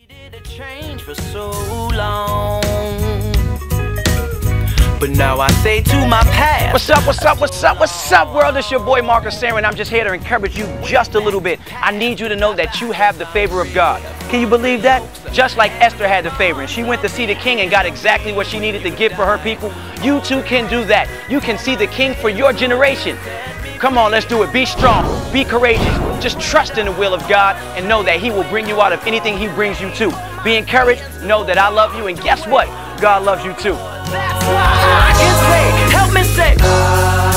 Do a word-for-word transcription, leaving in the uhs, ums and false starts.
Change for so long, but now I say to my past. What's up, what's up, what's up, what's up, world? It's your boy Marcus Aaron. I'm just here to encourage you just a little bit. I need you to know that you have the favor of God. Can you believe that? Just like Esther had the favor and she went to see the king and got exactly what she needed to get for her people, you too can do that. You can see the king for your generation. Come on, let's do it. Be strong, be courageous. Just trust in the will of God and know that He will bring you out of anything He brings you to. Be encouraged, know that I love you, and guess what? God loves you too. That's why I can say, help me say.